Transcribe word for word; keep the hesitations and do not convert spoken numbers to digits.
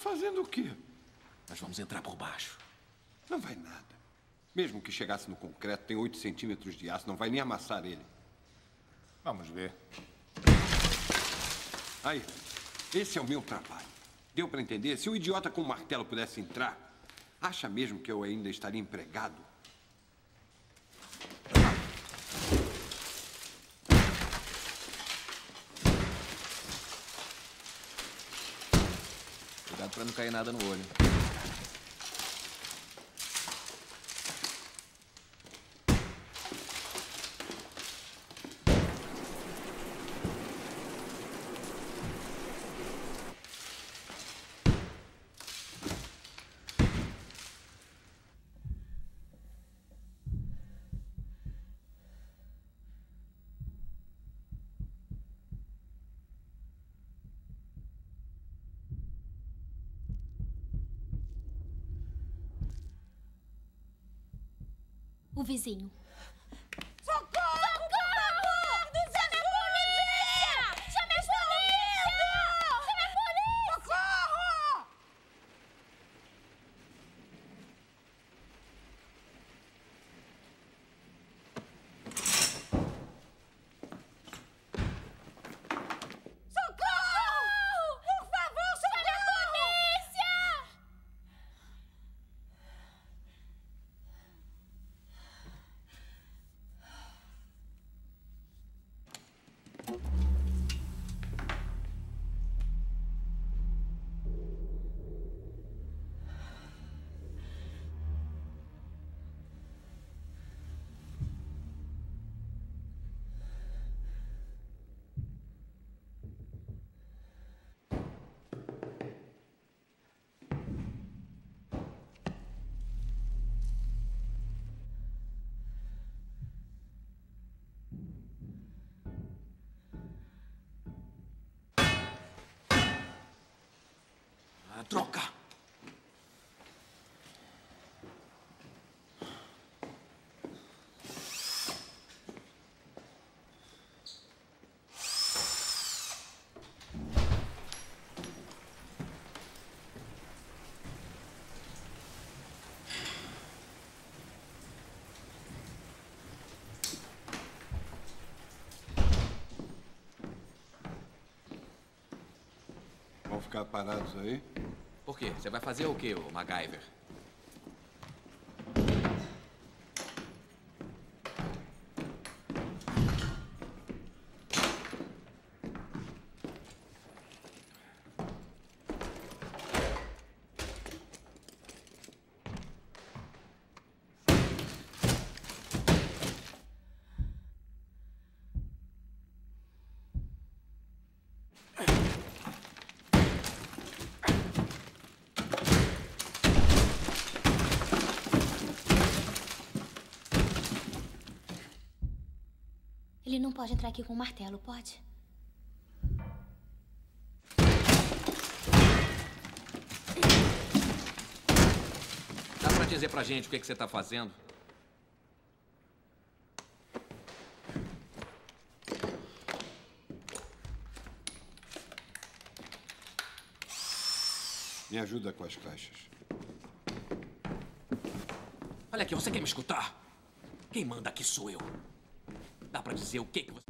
fazendo o quê? Nós vamos entrar por baixo. Não vai nada. Mesmo que chegasse no concreto, tem oito centímetros de aço. Não vai nem amassar ele. Vamos ver. Aí, esse é o meu trabalho. Deu para entender? Se um idiota com um martelo pudesse entrar, acha mesmo que eu ainda estaria empregado? Cuidado para não cair nada no olho. O vizinho. Socorro! Socorro! Chame a polícia! Chame a polícia! Chame a polícia! Socorro! Socorro! Por favor, chame a polícia! Ah, troca! Vão ficar parados aí? Por quê? Você vai fazer o quê, ô MacGyver? Ele não pode entrar aqui com um martelo, pode? Dá pra dizer pra gente o que, que você tá fazendo? Me ajuda com as caixas. Olha aqui, você quer me escutar? Quem manda aqui sou eu. Dá pra dizer o que que você...